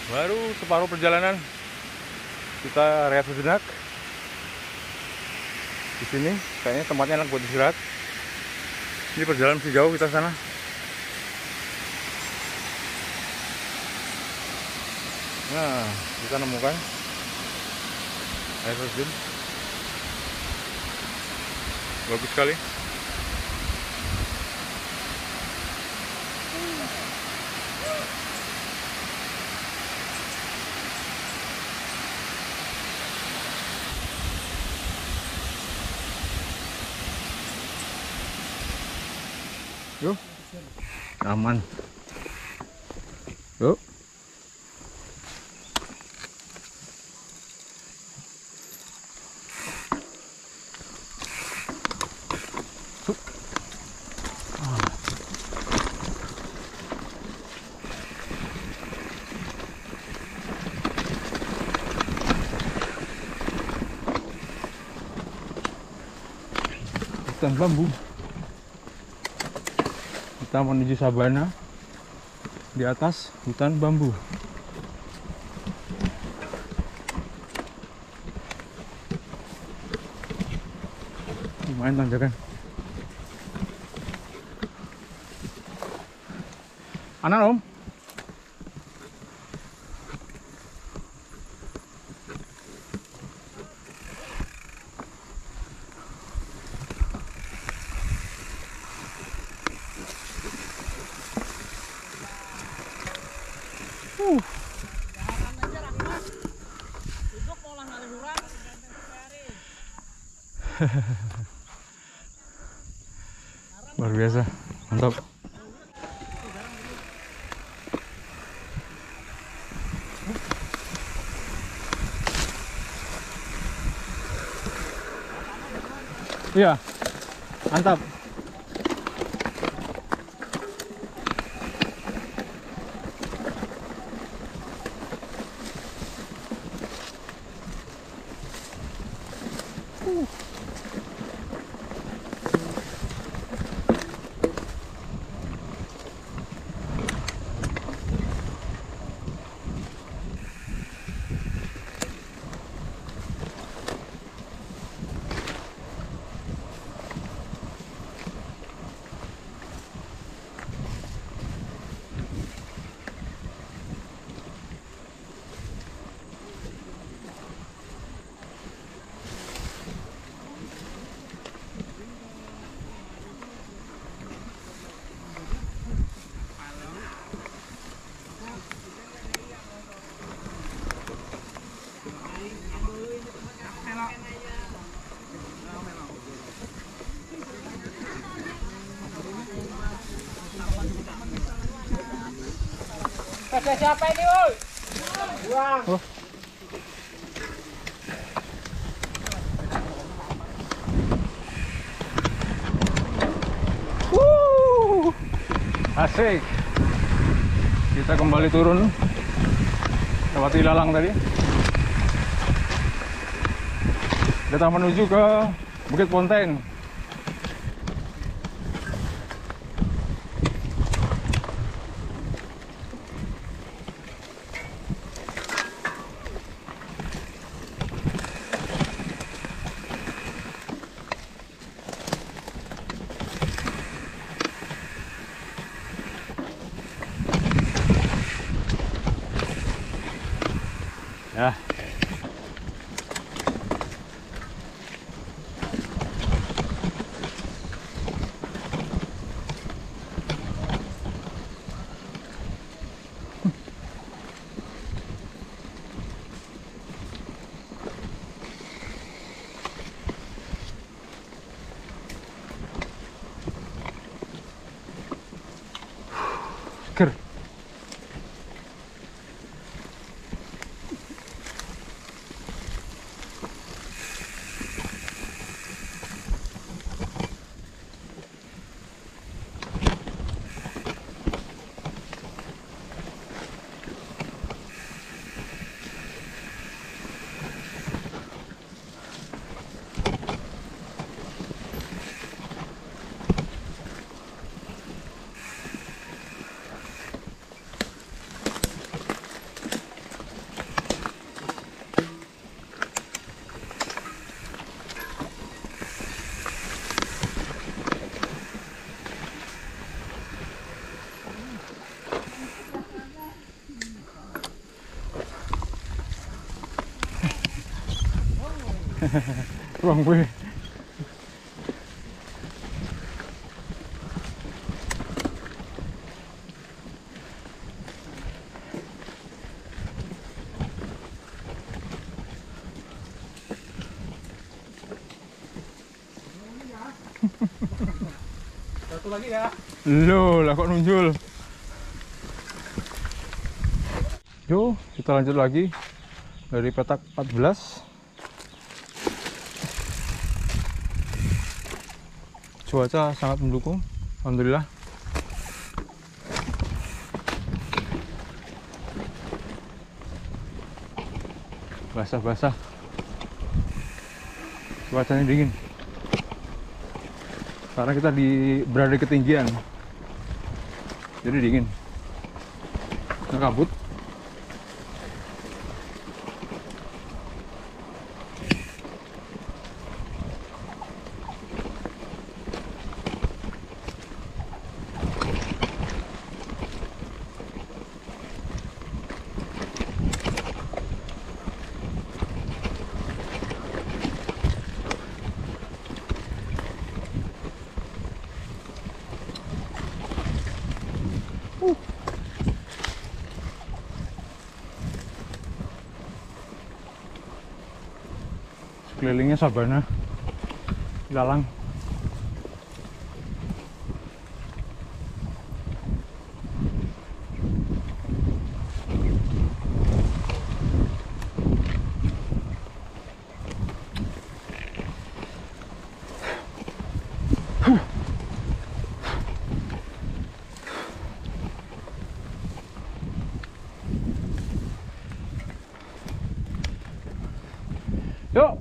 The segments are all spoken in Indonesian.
Baru separuh perjalanan, kita rehat sejenak. Di sini kayaknya tempatnya enak buat istirahat. Ini perjalanan masih jauh kita sana. Nah, kita nemukan air terjun. Bagus sekali. Yuk, aman. Yuk. Hutan bambu. Kita menuju sabana. Di atas hutan bambu. Lumayan tanjakan. Anak om. Luar biasa, mantap. Iya, mantap. Ada siapa ini, woi? Buang. Oh. Asik. Kita kembali turun lewati Lalang tadi. Kita menuju ke Bukit Ponteng. Ya. Seger. Ruang gue. Satu lagi ya. Loh, lah kok nunjul. Yuk, kita lanjut lagi dari petak 14. Cuaca sangat mendukung, alhamdulillah. Basah-basah. Cuacanya dingin. Karena kita berada di ketinggian, jadi dingin. Kabut. Sekelilingnya sabana, ilalang. Yuk.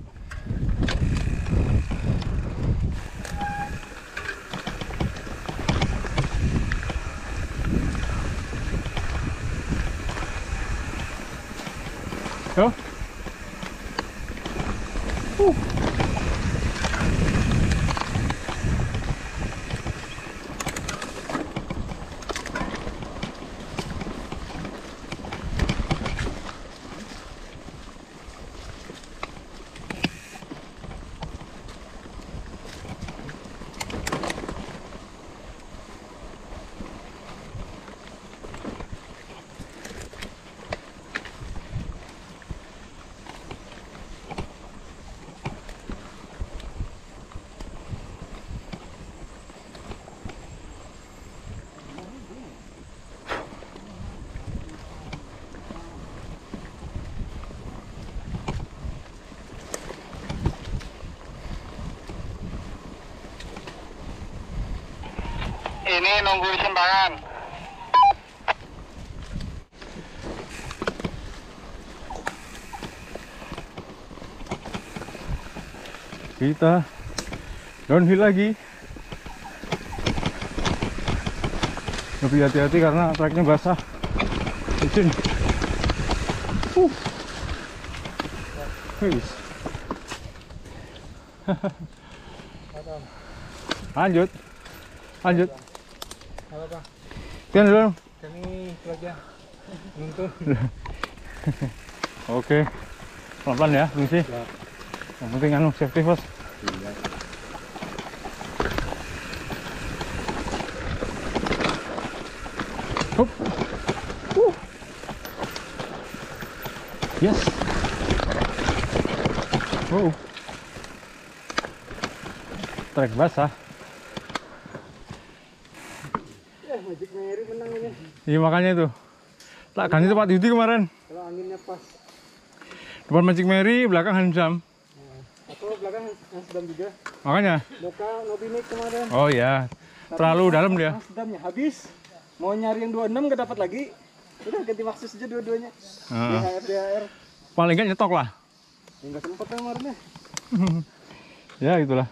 Yuk. Ini nunggu simpangan. Kita downhill lagi. Lebih hati-hati karena treknya basah. Licin. Wis. Lanjut. Lanjut. Apa? Tian dulu. Kami lagi ya. Nuntun. Oke. Pelan-pelan ya, Lucy. Yang penting anu safety first. Iya. Hup. Yes. Wow. Trek basah. Ya, Magic Mary menang ini. Iya makanya itu. Tak ganti tempat Yudi kemarin. Kalau anginnya pas. Depan Magic Mary, belakang Hansam. Atau belakang Hasdam juga. Makanya. Moka Nobinik kemarin. Oh iya. Terlalu dalam dia. Hasdamnya habis. Mau nyari yang 26 gak dapat lagi. Udah ganti Maxus aja dua-duanya. DHR. Paling nggak nyetok lah. Enggak sempet kemarin ya. Ya itulah.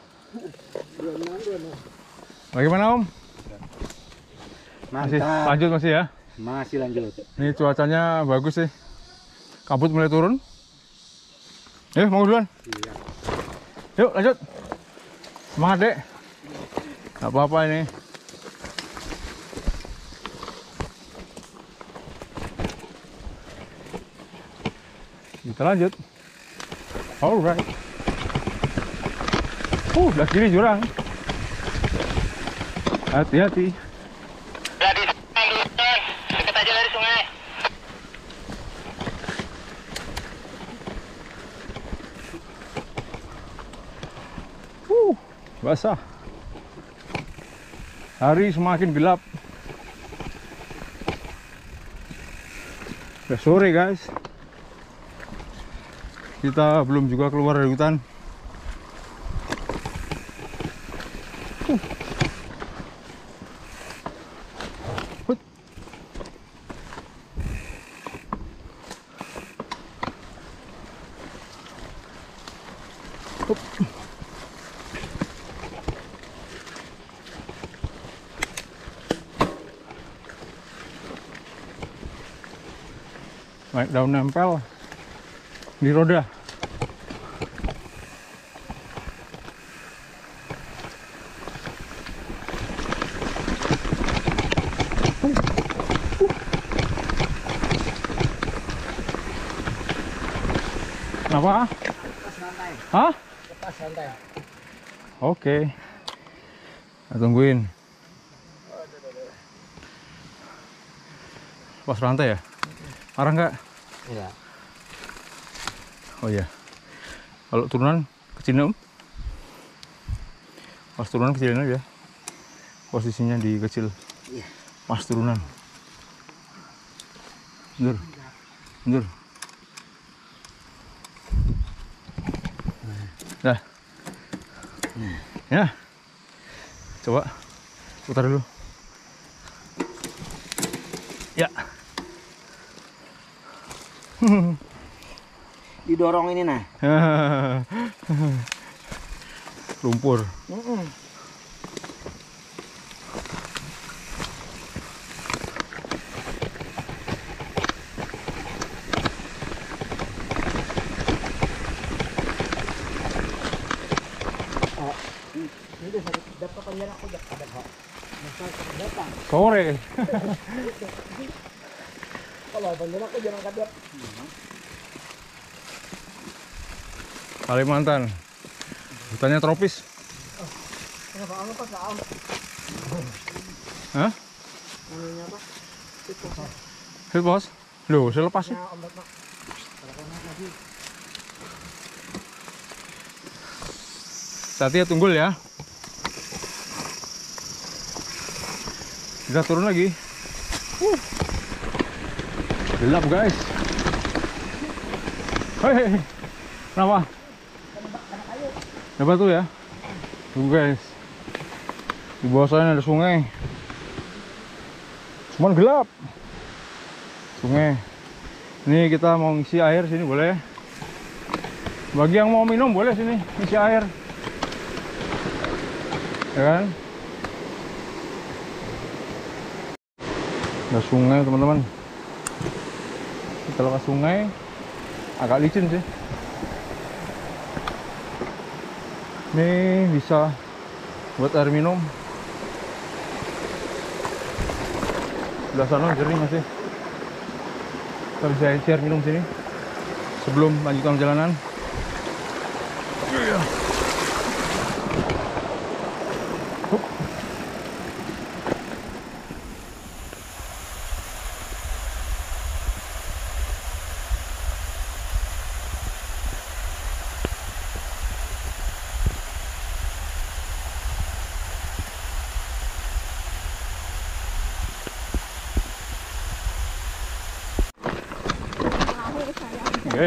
26. Bagaimana Om? Masih lanjut masih ya? Masih lanjut. Ini cuacanya bagus sih. Kabut mulai turun. Mau duluan? Iya. Yuk lanjut. Semangat dek. Gak apa-apa ini. Kita lanjut. Alright. Udah kiri jurang. Hati-hati. Dari sungai dulu, deket aja dari sungai. Basah. Hari semakin gelap. Udah sore guys. Kita belum juga keluar dari hutan. Banyak daun nempel di roda. Kenapa? Lepas rantai. Hah? Lepas rantai. Oke. Kita tungguin. Pas rantai ya? Parah nggak? Iya. Oh iya. Kalau turunan kecilin om. Pas turunan kecilin aja. Posisinya di kecil. Iya. Pas turunan. Mundur. Mundur. Dah. Ya. Coba putar dulu. Ya. Didorong ini nah. Lumpur. Ini sakit dapat panjang aku dah ada kok. Masa datang. Sore. Kalau panjang aku jangan kadet. Kalimantan. Hutannya tropis. Kenapa kamu pas laut? Hah? Anunya apa? Itu kok. Hit bos. Loh, saya lepas sih. Ya, ombak mak. Kalau kena lagi. Hati-hati tunggul ya. Kita turun lagi. Gelap guys. Hei, kenapa? Ada batu ya? Tuh guys. Di bawah sana ada sungai. Cuman gelap. Sungai. Ini kita mau ngisi air sini boleh. Bagi yang mau minum boleh sini ngisi air. Ya kan? Ada sungai teman-teman. Kita lewat sungai agak licin sih. Ini bisa buat air minum. Udah sana jernih masih. Kita bisa isi air minum sini sebelum lanjutan perjalanan. Oke.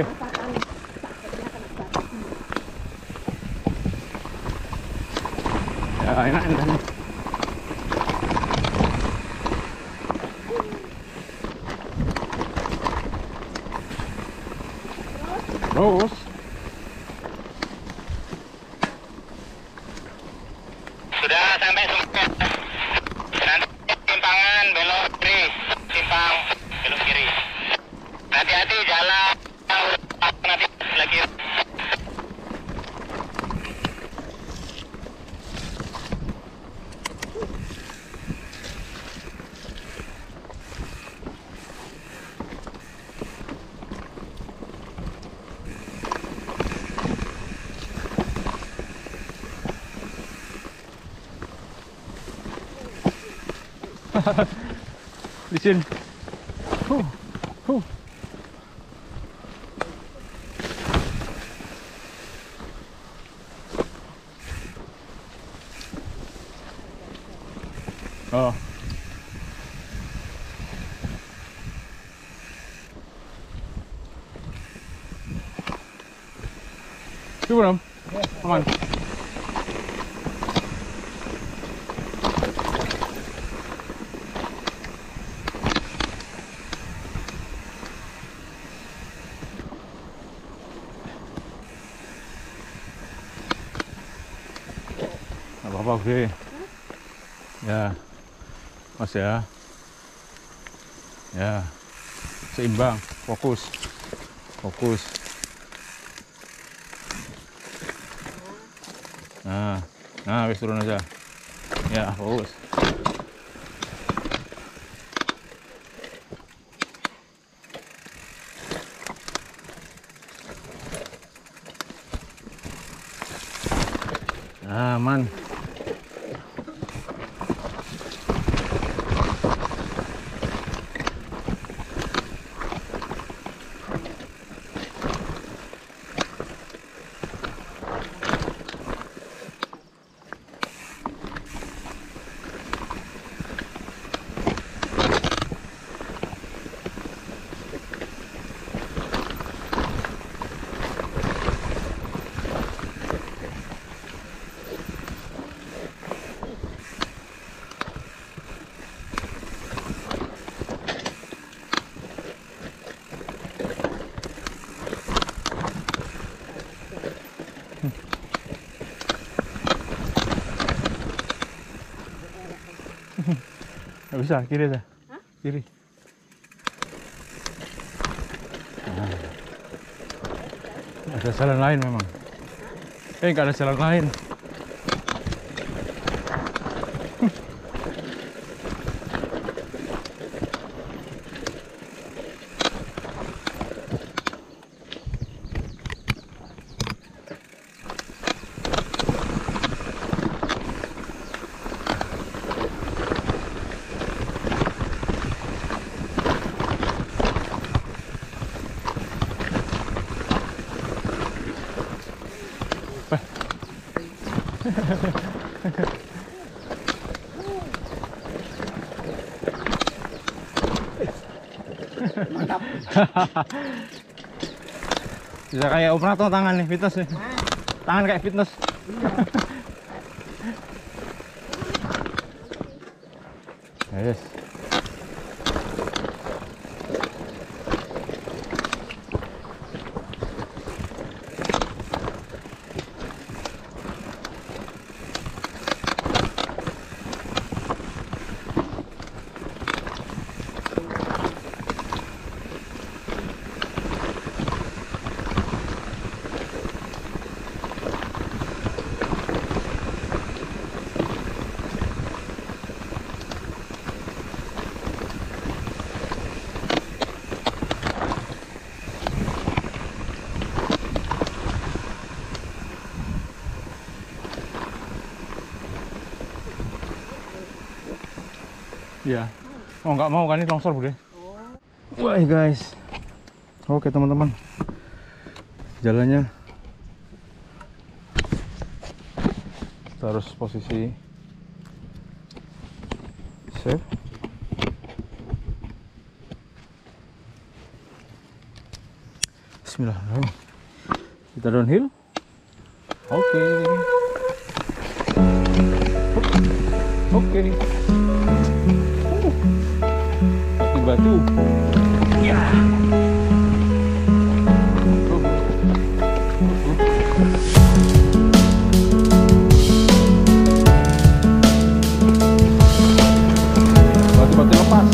Ya, enak kan. Terus Sudah sampai sungai. Nanti simpangan belok kiri, simpang belok kiri. Hati-hati jalan nanti sebelah kiri. Di sini. Huh. Oh. Coba Om. Aman. Apa-apa udah. Ya. Mas ya. Ya. Seimbang, fokus. Fokus. Nah, wis turun aja. Ya, fokus. Aman. Nggak bisa, kiri aja. Kiri. Nah, ada jalan lain memang. Nggak ada jalan lain. Mantap. Bisa kayak operator tangan nih, fitness nih. Tangan kayak fitness. Yes. Iya. Oh nggak mau kan ini longsor bude. Wah guys. Oke teman-teman. Jalannya. Kita harus posisi safe. Bismillahirrahmanirrahim. Kita downhill. Oke. Oke. Batu. Ya. Batu-batu lepas.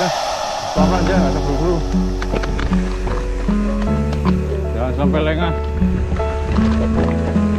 udah. Pelan-pelan aja, nggak usah buru-buru. Jangan sampai lengah.